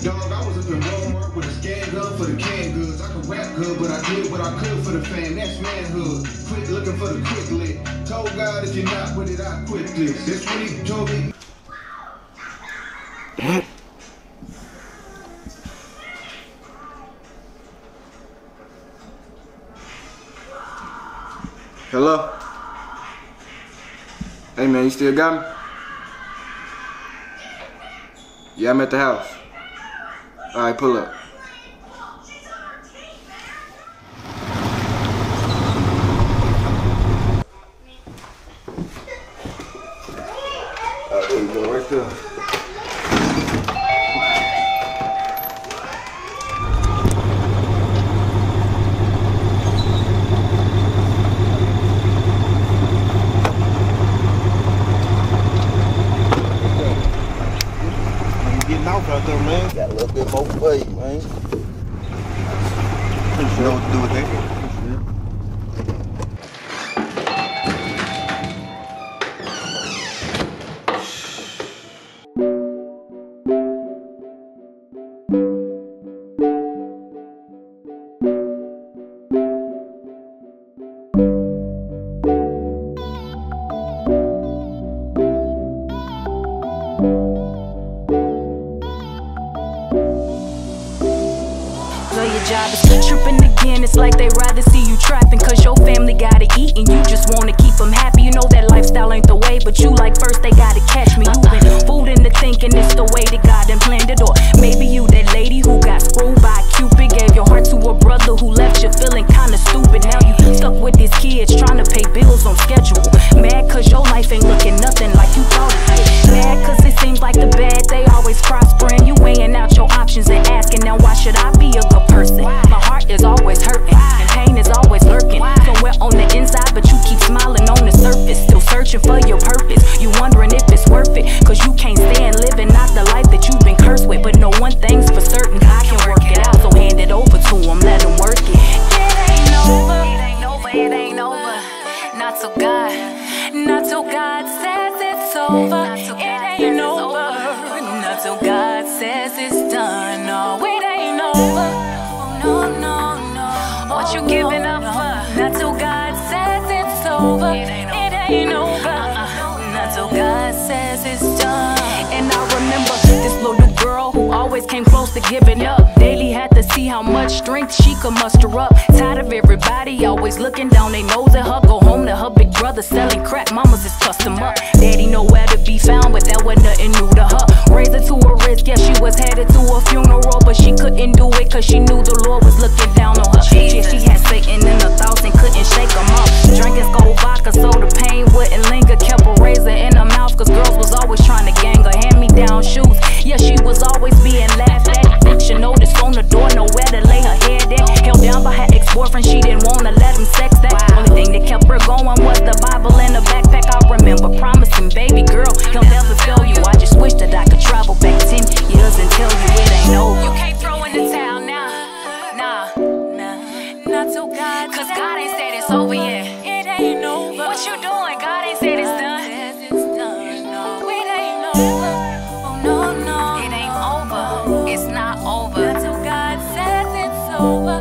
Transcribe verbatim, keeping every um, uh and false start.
Dog, I was up in Walmart with a scan gun for the canned goods. I can rap good, but I did what I could for the fam. That's manhood. Quit looking for the quick lick. Told God if you're not with it, I quit this. That's what he told me. Hello? Hey man, you still got me? Yeah, I'm at the house. Alright, pull up. Alright, there you go, right there. Out there, man. Got a little bit more for you, man. You know what to do with that? Job is tripping again, it's like they rather see you trapping, cause your family gotta eat and you just wanna keep them happy. You know that lifestyle ain't the way, but you like first they gotta catch me. You been fooled into thinking it's the way that God done planned it. Or maybe you that lady who got screwed by Cupid, gave your heart to a brother who left you feeling kinda stupid. Now you stuck with these kids trying to pay bills on schedule. Mad cause your life ain't looking nothing like you thought it. Mad cause it seems like the bad they always prospering. You weighing out your options and asking, now why should I be a good person? My heart is always hurting, and pain is always lurking somewhere on the inside, but you keep smiling on the surface, still searching for your purpose. You wondering if it's worth it, cause you can't stand living not the life that you've been cursed with. But no one thing's for certain, God can work it out, so hand it over to him, let him work it. It ain't over, it ain't over, it ain't over. Not till God, not till God says it's over. It ain't over, not till God says it's done. No, it ain't over. No, no, no. What you giving up for? Not till God says it's over. It ain't over. Not till God says it's done. And I remember this little girl who always came close to giving up. Daily had to see how much strength she could muster up. Tired of everybody always looking down their nose at her. Go home to her big brother selling crack. Mama's just custom up. Daddy nowhere to be found, but that was nothing new to her. Raised her to a risk, yeah, she was headed to a funeral, but she couldn't do it cause she knew the Lord was looking down on her. Yeah, she had Satan in her thoughts and couldn't shake them up. Drinking cold vodka so the pain wouldn't linger. Kept a razor in her mouth cause girls was always trying to gang her. Hand-me-down shoes, yeah, she was always being laughed at. Eviction notice on the door, nowhere to lay her head at. Held down by her ex-boyfriend, she didn't wanna let him sex that. Only thing that kept her going was the Bible in her backpack. I remember promising, baby girl, he'll never fail you. I just wish that I could travel back ten years and tell you it ain't over. You can't throw in the towel now, nah, nah, not till God, cause God ain't said it's over yet. It ain't over. What you doing? God ain't said it's done. No, it ain't over. Oh no, no, it ain't over. It's not over. Not till God says it's over.